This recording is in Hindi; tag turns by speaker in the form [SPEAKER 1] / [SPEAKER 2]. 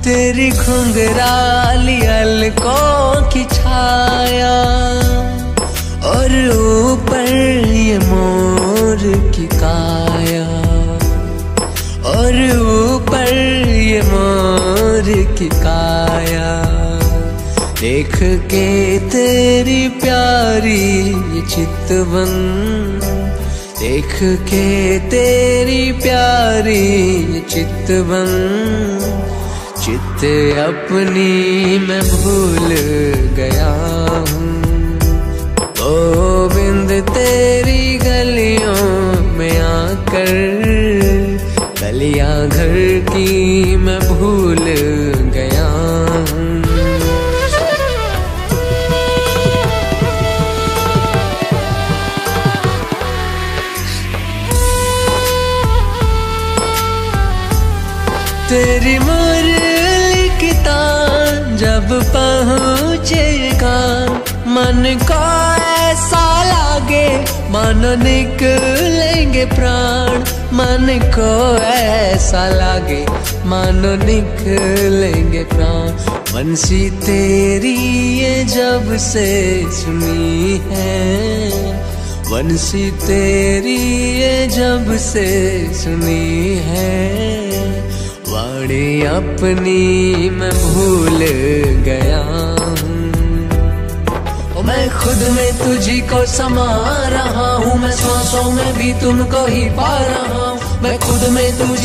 [SPEAKER 1] तेरी घुंघराली अलकों की छाया और ऊपर ये मोर की काया, और ऊपर ये मोर की काया। देख के तेरी प्यारी ये चितवन, देख के तेरी प्यारी ये चितवन, चित्त अपनी मैं भूल गया हूँ। गोविंद तेरी गलियों में आकर गलियां घर की मैं भूल गया हूँ। तेरी मुरली की तान जब पहुँचेगा, मन को ऐसा लागे मानो निकलेंगे प्राण, मन को ऐसा लागे मानो निकलेंगे प्राण। बंसी तेरी ये जब से सुनी है, बंसी तेरी ये जब से सुनी है, वाणी अपनी मैं भूल गया हूँ। मैं खुद में तुझी को समा रहा हूँ, मैं सांसों में भी तुमको ही पा रहा हूँ। मैं खुद में तुझी